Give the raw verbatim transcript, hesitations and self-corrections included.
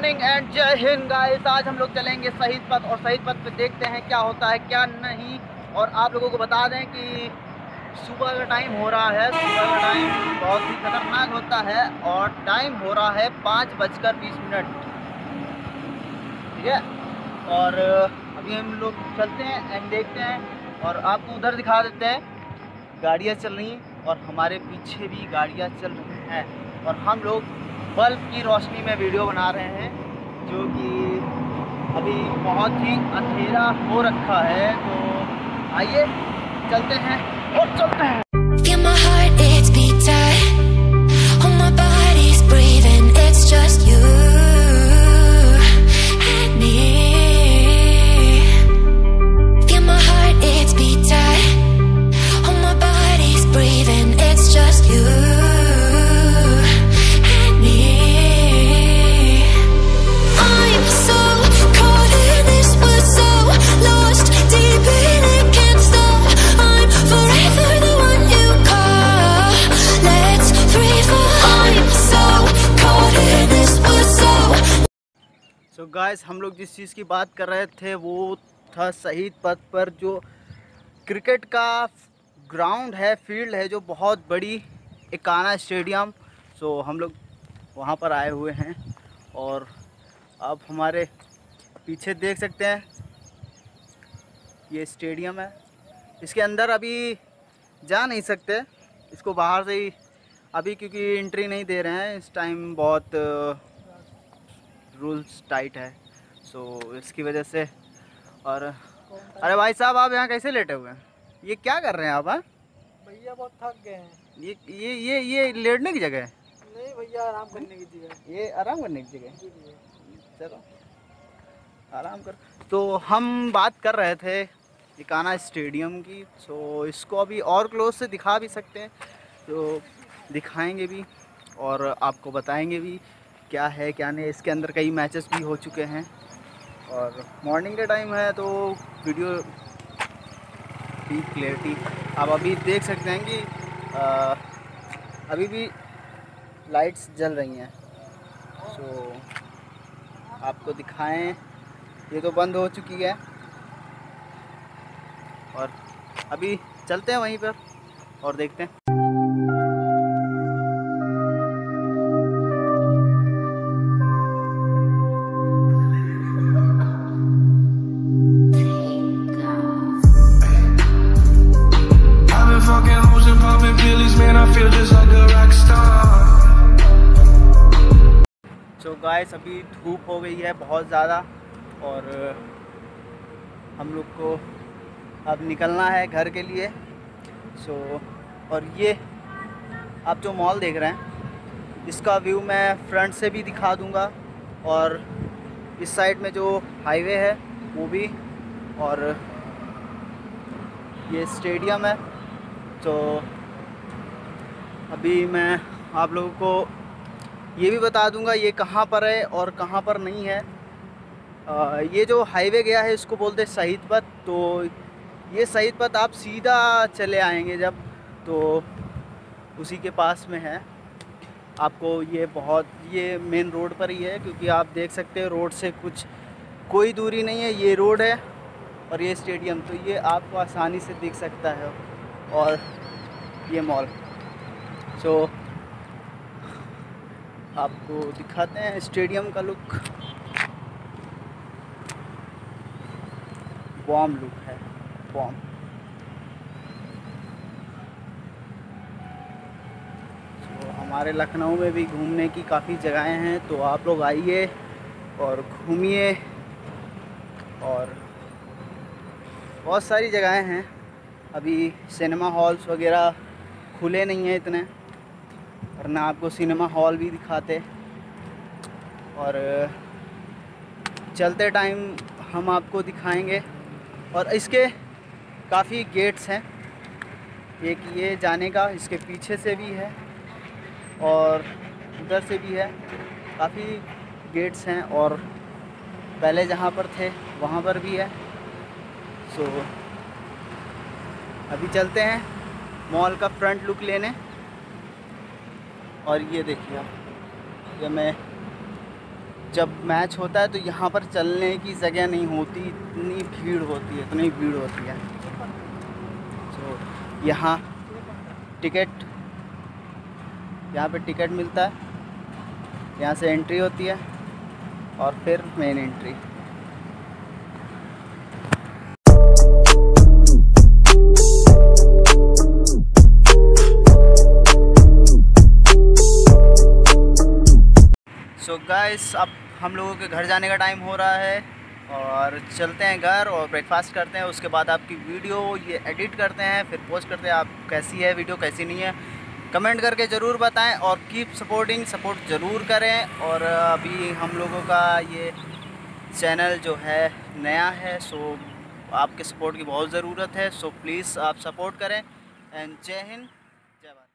Morning and जय Hind guys. आज हम लोग चलेंगे शहीद पथ और शहीद पथ पे देखते हैं क्या होता है क्या नहीं। और आप लोगों को बता दें कि सुबह का टाइम हो रहा है। सुबह का टाइम बहुत ही खतरनाक होता है और टाइम हो रहा है पाँच बजकर बीस मिनट। ठीक है, और अभी हम लोग चलते हैं एंड देखते हैं और आपको उधर दिखा देते हैं। गाड़ियाँ चल रही हैं और हमारे पीछे भी गाड़ियाँ चल रही हैं और हम लोग बल्ब की रोशनी में वीडियो बना रहे हैं, जो कि अभी बहुत ही अंधेरा हो रखा है। तो आइए चलते हैं और चलते हैं। तो गाइस, हम लोग जिस चीज़ की बात कर रहे थे वो था शहीद पथ पर जो क्रिकेट का ग्राउंड है, फील्ड है, जो बहुत बड़ी इकाना स्टेडियम। सो हम लोग वहाँ पर आए हुए हैं और अब हमारे पीछे देख सकते हैं ये स्टेडियम है। इसके अंदर अभी जा नहीं सकते, इसको बाहर से ही अभी, क्योंकि एंट्री नहीं दे रहे हैं इस टाइम, बहुत रूल्स टाइट है। सो so, इसकी वजह से। और अरे भाई साहब, आप यहाँ कैसे लेटे हुए हैं? ये क्या कर रहे हैं आप? हाँ भैया बहुत थक गए हैं। ये ये ये ये लेटने की जगह है? नहीं भैया, आराम करने की जगह। ये आराम करने की जगह है? चलो आराम कर। तो हम बात कर रहे थे इकाना स्टेडियम की। सो इसको अभी और क्लोज से दिखा भी सकते हैं, तो दिखाएंगे भी और आपको बताएंगे भी क्या है क्या नहीं। इसके अंदर कई मैचेस भी हो चुके हैं और मॉर्निंग का टाइम है, तो वीडियो की क्लियरिटी आप अभी देख सकते हैं कि आ, अभी भी लाइट्स जल रही हैं। सो आपको दिखाएं, ये तो बंद हो चुकी है और अभी चलते हैं वहीं पर और देखते हैं। तो गाइस, अभी धूप हो गई है बहुत ज़्यादा और हम लोग को अब निकलना है घर के लिए। सो और ये आप जो मॉल देख रहे हैं, इसका व्यू मैं फ्रंट से भी दिखा दूंगा और इस साइड में जो हाईवे है वो भी, और ये स्टेडियम है। तो अभी मैं आप लोगों को ये भी बता दूंगा ये कहाँ पर है और कहाँ पर नहीं है। आ, ये जो हाईवे गया है इसको बोलते हैं शहीद पथ। तो ये शहीद पथ आप सीधा चले आएंगे जब, तो उसी के पास में है। आपको ये बहुत ये मेन रोड पर ही है, क्योंकि आप देख सकते हैं रोड से कुछ कोई दूरी नहीं है, ये रोड है और ये स्टेडियम, तो ये आपको आसानी से दिख सकता है। और ये मॉल। सो आपको दिखाते हैं स्टेडियम का लुक। बॉम लुक है, बॉम। तो हमारे लखनऊ में भी घूमने की काफ़ी जगहें हैं, तो आप लोग आइए और घूमिए। और बहुत सारी जगहें हैं, अभी सिनेमा हॉल्स वगैरह खुले नहीं हैं इतने, वरना आपको सिनेमा हॉल भी दिखाते। और चलते टाइम हम आपको दिखाएंगे। और इसके काफ़ी गेट्स हैं, एक ये जाने का, इसके पीछे से भी है और उधर से भी है, काफ़ी गेट्स हैं। और पहले जहाँ पर थे वहाँ पर भी है। सो अभी चलते हैं मॉल का फ्रंट लुक लेने। और ये देखिए आप, ये मैं जब मैच होता है तो यहाँ पर चलने की जगह नहीं होती, इतनी भीड़ होती है, इतनी भीड़ होती है। तो यहाँ टिकट, यहाँ पे टिकट मिलता है, यहाँ से एंट्री होती है और फिर मेन एंट्री। सो गाइस, अब हम लोगों के घर जाने का टाइम हो रहा है और चलते हैं घर और ब्रेकफास्ट करते हैं। उसके बाद आपकी वीडियो ये एडिट करते हैं, फिर पोस्ट करते हैं। आप कैसी है वीडियो, कैसी नहीं है, कमेंट करके ज़रूर बताएं और कीप सपोर्टिंग, सपोर्ट ज़रूर करें। और अभी हम लोगों का ये चैनल जो है नया है, सो आपके सपोर्ट की बहुत ज़रूरत है। सो प्लीज़ आप सपोर्ट करें। एंड जय हिंद, जय भारत।